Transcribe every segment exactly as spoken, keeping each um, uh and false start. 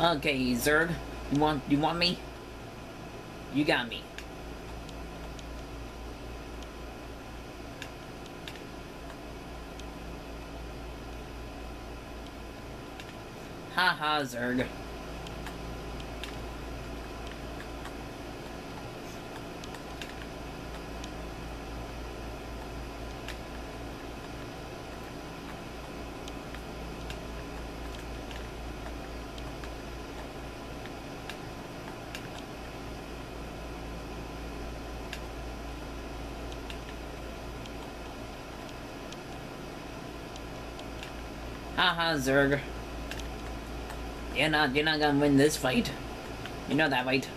Okay, Zerg. You want you want me? You got me. Haha, Zerg. Haha, Zerg. You're not, you're not gonna win this fight. You know that, right?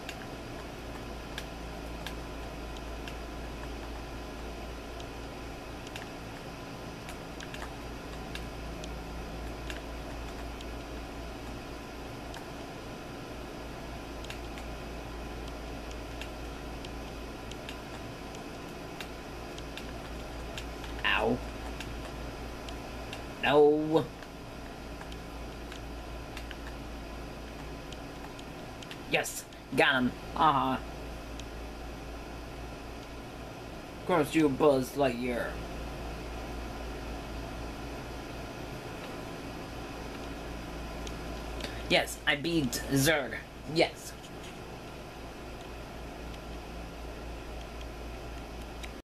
Ow. No. Yes, got him. Uh-huh. Of course, you Buzz Lightyear. Yes, I beat Zerg. Yes.